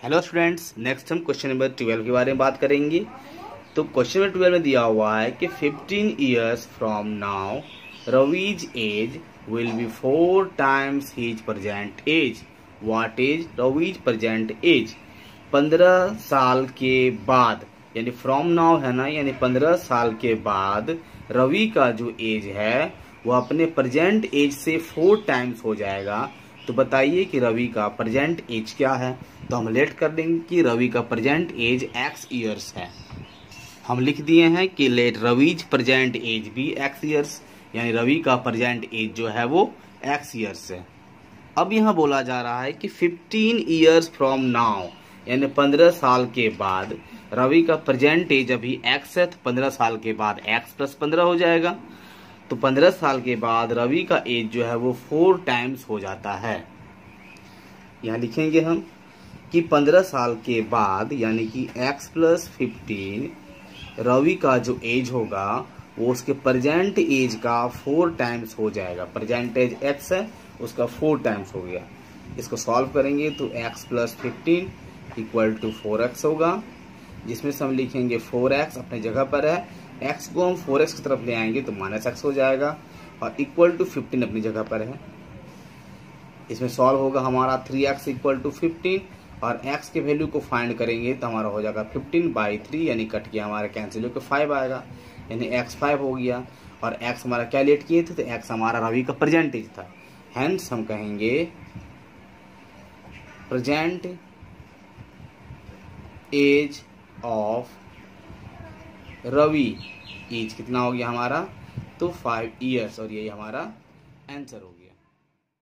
Hello students, next हम question number 12 के बारे में बात करेंगे। तो क्वेश्चन नंबर 12 में दिया हुआ है कि 15 years from now Ravi's age will be 4 times his present age। What is Ravi's present age? 15 साल के बाद, यानी फ्रॉम नाउ है ना, यानी 15 साल के बाद रवि का जो एज है वो अपने प्रेजेंट एज से 4 times हो जाएगा। तो बताइए कि रवि का प्रेजेंट एज क्या है। तो हम लेट कर देंगे कि रवि का प्रेजेंट एज x ईयर्स है। हम लिख दिए हैं कि लेट रवीज प्रेजेंट एज भी x ईयर्स, यानी रवि का प्रेजेंट एज जो है वो x ईयर्स है। अब यहाँ बोला जा रहा है कि 15 years फ्रॉम नाउ, यानी 15 साल के बाद रवि का प्रेजेंट एज अभी x है, तो 15 साल के बाद x + 15 हो जाएगा। तो 15 साल के बाद रवि का एज जो है वो 4 times हो जाता है। यहाँ लिखेंगे हम कि 15 साल के बाद, यानी कि x + 15 रवि का जो एज होगा वो उसके प्रेजेंट एज का 4 times हो जाएगा। प्रेजेंट एज x है, उसका 4 times हो गया। इसको सॉल्व करेंगे तो x + 15 = 4x होगा, जिसमें से हम लिखेंगे 4x अपने जगह पर है, x को हम 4x की तरफ ले आएंगे तो -x हो जाएगा, और =15 अपनी जगह पर है। इसमें सॉल्व होगा हमारा 3x = 15, और x के वैल्यू को फाइंड करेंगे तो हमारा हो जाएगा 15/3, यानी कट के हमारा कैंसिल होकर 5 आएगा, यानी x 5 हो गया। और x हमारा क्या लेट किए थे, तो x हमारा रवि का प्रेजेंट एज था। हेंस हम कहेंगे present age of Ravi age कितना हो गया हमारा, तो 5 years, और यही हमारा आंसर होगा।